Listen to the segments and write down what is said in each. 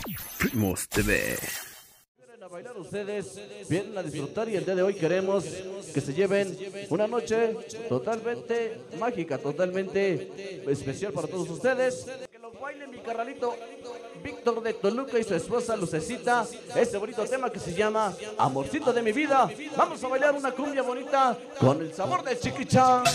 Primos TV. A bailar ustedes, vienen a disfrutar y el día de hoy queremos que se lleven una noche totalmente mágica, totalmente especial para todos ustedes. Que lo baile mi carnalito Víctor de Toluca y su esposa Lucecita, este bonito tema que se llama Amorcito de mi vida. Vamos a bailar una cumbia bonita con el sabor del Chiquichán.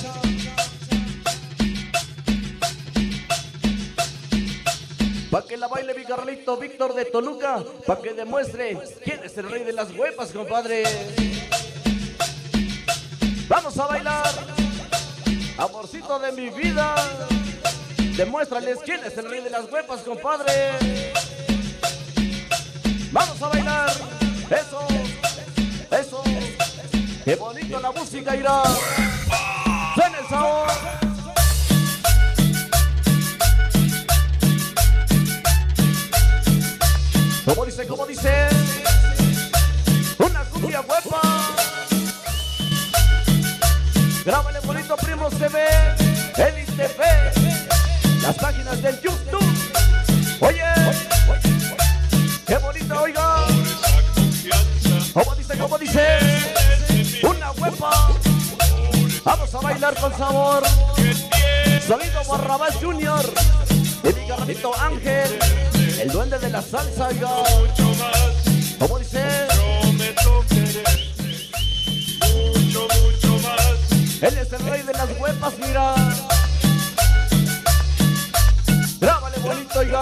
Pa' que la baile mi carnalito Víctor de Toluca, pa' que demuestre quién es el rey de las huepas, compadre. Vamos a bailar, amorcito de mi vida. Demuéstrales quién es el rey de las huepas, compadre. Vamos a bailar, eso, eso. Qué bonito la música irá. Suena el sabor. Como dice, una cumbia huepa. Grábale bonito, Primos TV, Edit TV, las páginas del YouTube. Oye, qué bonito, oiga. Como dice, una huepa. Vamos a bailar con sabor. Sonido Barrabás Junior y mi carnalito Ángel, el duende de la salsa, oiga. Como dice, prometo querer mucho, mucho más. Él es el rey de las huepas, mira. Grábale bonito, oiga.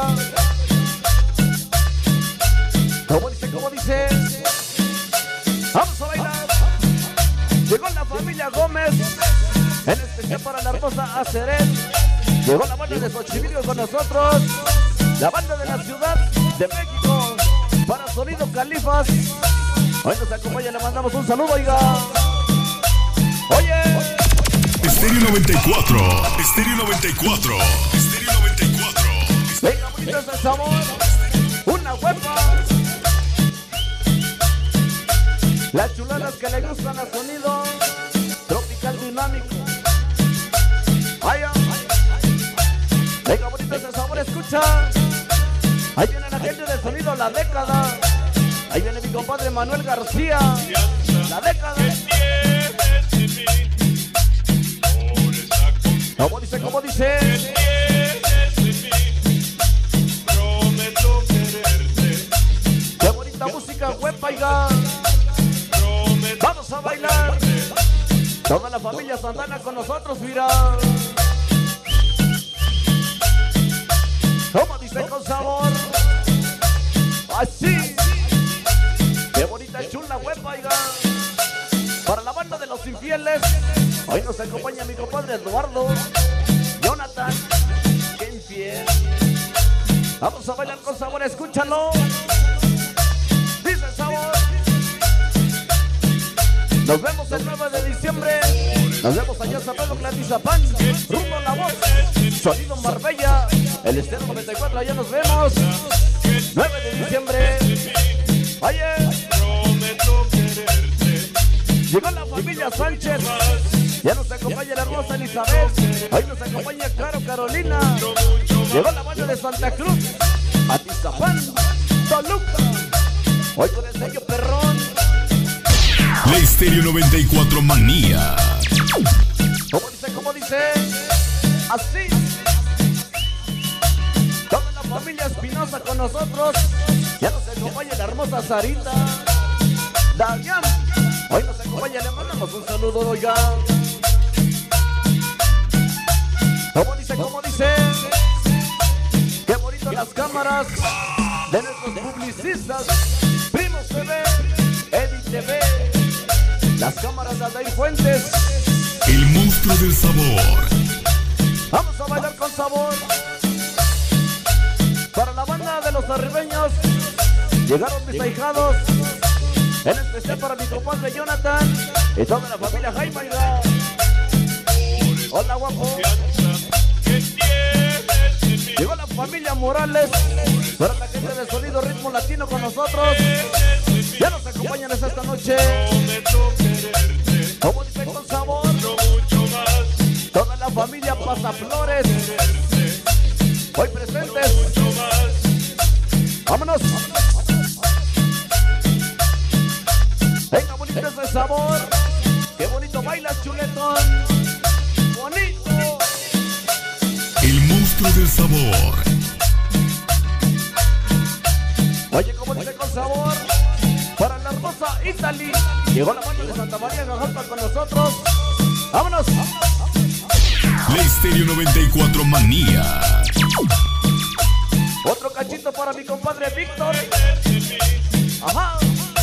Como dice, vamos a bailar. Llegó la familia Gómez, en especial para la hermosa Aceret. Llegó la banda de Xochimilco con nosotros, la banda de la Ciudad de México, para Sonido Califas. Hoy nos acompaña, le mandamos un saludo, oiga. Oye, Estéreo 94, Estéreo 94, Estéreo 94. venga, bonitos el sabor, una huepa. Las chuladas que le gustan a Sonido Tropical Dinámico. Vaya, venga, bonitos el sabor, escucha. Ahí viene la gente del Sonido La Década. Ahí viene mi compadre Manuel García. La Década. Como dice. Prometo quererte. Qué bonita música, huepa, oiga. Vamos a bailar. Toda la familia Santana con nosotros, mira. Como dice, con sabor. Así. Qué bonita y chula huepa, oiga. Para la banda de los infieles, hoy nos acompaña mi compadre Eduardo, Jonathan, qué infiel. Vamos a bailar con sabor, escúchalo. Dice el sabor. Nos vemos el 9 de diciembre. Nos vemos allá en San Pedro Tlatizapán, rumbo a La Voz, Sonido Marbella, el Estero 94, allá nos vemos. 9 de diciembre. Oye, Prometo quererte. llegó la familia Sánchez. Ya nos acompaña la hermosa Elizabeth. Hoy nos acompaña Caro Carolina. Llegó la banda de Santa Cruz, Atizapán, Toluca. Hoy con el sello perrón. La Estéreo 94 Manía. Como dice, así. Toda la familia Espinosa con nosotros. Ya nos acompaña la hermosa Sarita, Damián. Hoy nos acompaña, le mandamos un saludo, oiga. Como dice, qué bonito las cámaras de nuestros publicistas, Primos TV, Edit TV, las cámaras de Aldair Fuentes. El monstruo del sabor. Vamos a bailar con sabor. Para la banda de los arribeños, llegaron mis ahijados, en especial para mi compadre Jonathan y toda la familia Jaime. Oiga. Hola, guapo. Llegó la familia Morales, para la gente del Sonido Ritmo Latino con nosotros. Ya nos acompañan esta noche. Prometo quererte. Como dice, con sabor. Mucho más. Toda la familia Pasaflores, hoy presentes. Mucho más. Vámonos. Venga, bonito ese sabor. Qué bonito bailas, chuletón. Bonito. El monstruo del sabor. Oye, como dice con sabor. Para la hermosa Italy. Llegó la mano de Santa María Gajalpa con nosotros. Vámonos. La Estéreo 94 Manía. Otro cachito para mi compadre Víctor. Ajá.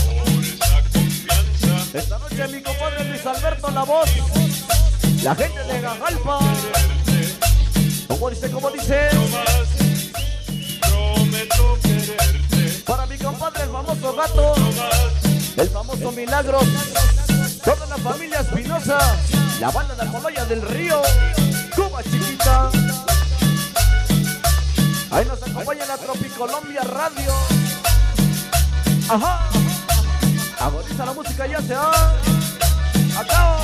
Esta noche mi compadre Luis Alberto La Voz. La gente de Gajalpa. Como dice. Prometo quererte. Para mi compadre el famoso Gato. El famoso Milagros. Toda la familia Espinosa. La banda de Coloya del Río. Cuba Chiquita. Ahí nos acompaña la Tropicolombia Radio. Ajá. Agoniza la música, ya se va. Acá.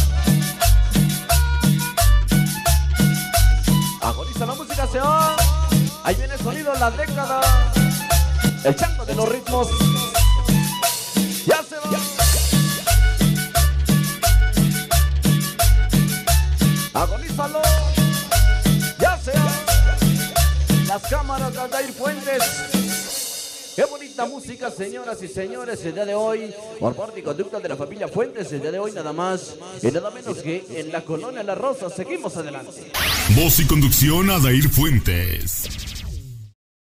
Agoniza la música, se va. Ahí viene el sonido, la década. El chango de los ritmos. Ya se va. Agonízalo. Ya se va. Las cámaras de Adair Fuentes. Qué bonita música, señoras y señores, el día de hoy, por parte y conducta de la familia Fuentes, el día de hoy nada más y nada menos que en la Colonia La Rosa. Seguimos adelante. Voz y conducción Adair Fuentes.